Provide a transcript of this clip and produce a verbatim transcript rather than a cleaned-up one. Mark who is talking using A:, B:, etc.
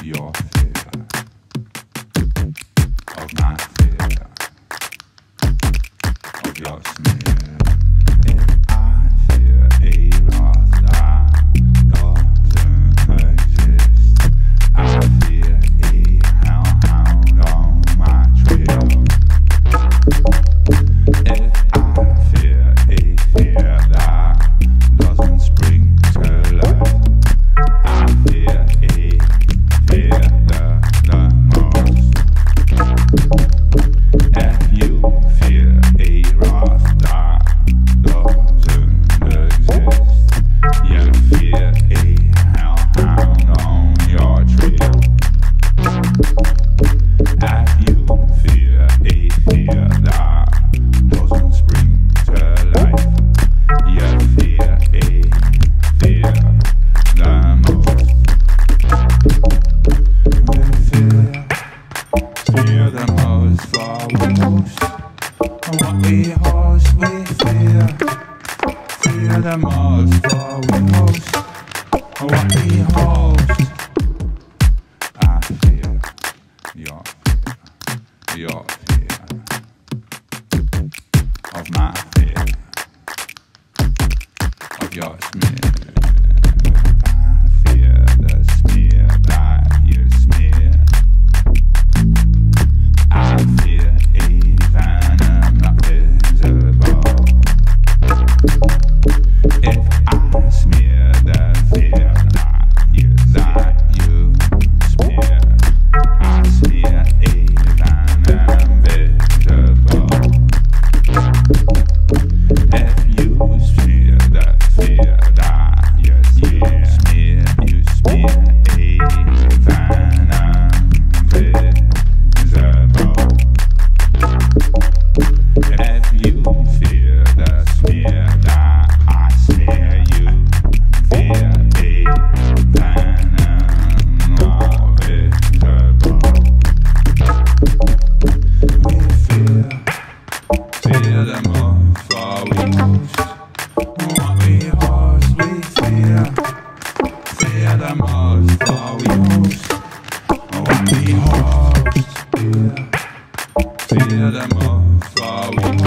A: your fear of my fear of your smear. If I fear a wrath that doesn't exist, I fear a hellhound on my trail. If I fear a fear that doesn't spring to life, I fear a fear the, the most. If you fear a wrath that doesn't exist, you fear a hellhound on your trail. If you fear a fear that doesn't spring to life, you fear a fear the most. We fear, fear the most, for we host what we host. We fear, fear the most, for we host what we host. I fear your fear, your fear of my fear of your smear. I fear the smear that you smear. I fear a venom not visible. If I smear the fear that you, that you smear, I smear a venom visible. If you smear the fear that you smear, you smear a venom visible. If you fear the smear that I smear, you fear a venom more visible. We fear, fear the most, for we host what we host. We fear, fear the most, for we host what we host. Fear, fear the most, for we